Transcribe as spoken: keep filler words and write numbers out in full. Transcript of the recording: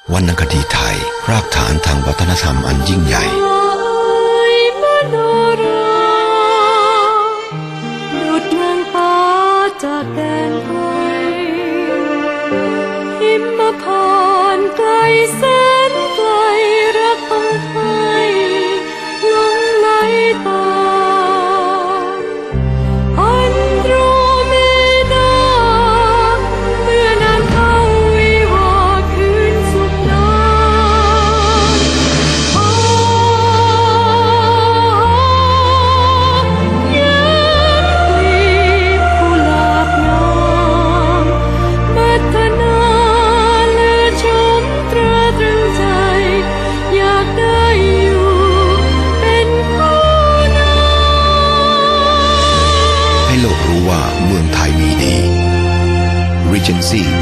วรรณคดีไทยรากฐานทางวัฒนธรรมอันยิ่งใหญ่ดุจเมืองฟ้าจากแดนไกลหิมพานต์ไกลแสนไกลรักต้องไทยหลงไหลตามอันโดรเมดาเมื่อนางเข้าวิวาห์คืนสุขนานอ๋อแย้มกลีบกุหลาบงามมัทนาเลือชมตราตรึงใจอยากได้อยู่เป็นคู่นางให้โลกรู้ว่าเมืองไทยมีดี Regency